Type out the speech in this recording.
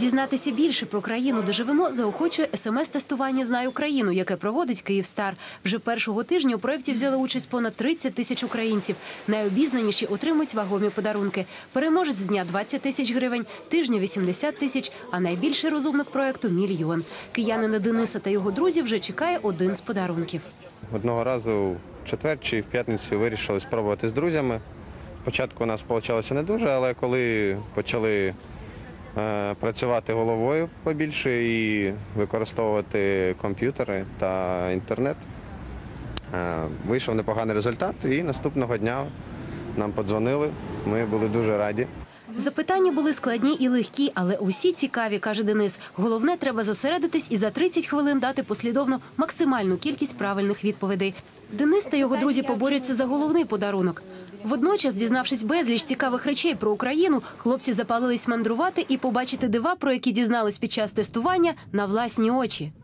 Дізнатися більше про країну, де живемо, заохочує СМС-тестування «Знай Україну», яке проводить Київстар. Вже першого тижня у проєкті взяли участь понад 30 тисяч українців. Найобізнаніші отримують вагомі подарунки. Переможець дня – 20 тисяч гривень, тижня – 80 тисяч, а найбільший розумник проєкту – 1 мільйон. Киянина Дениса та його друзів вже чекає один з подарунків. Одного разу в четвер чи в п'ятницю вирішили спробувати з друзями. Спочатку у нас вийшло не дуже, але коли почали працювати головою побільше і використовувати комп'ютери та інтернет, вийшов непоганий результат, і наступного дня нам подзвонили, ми були дуже раді. Запитання були складні і легкі, але усі цікаві, каже Денис. Головне, треба зосередитись і за 30 хвилин дати послідовно максимальну кількість правильних відповідей. Денис та його друзі поборються за головний подарунок. Водночас, дізнавшись безліч цікавих речей про Україну, хлопці запалились мандрувати і побачити дива, про які дізнались під час тестування, на власні очі.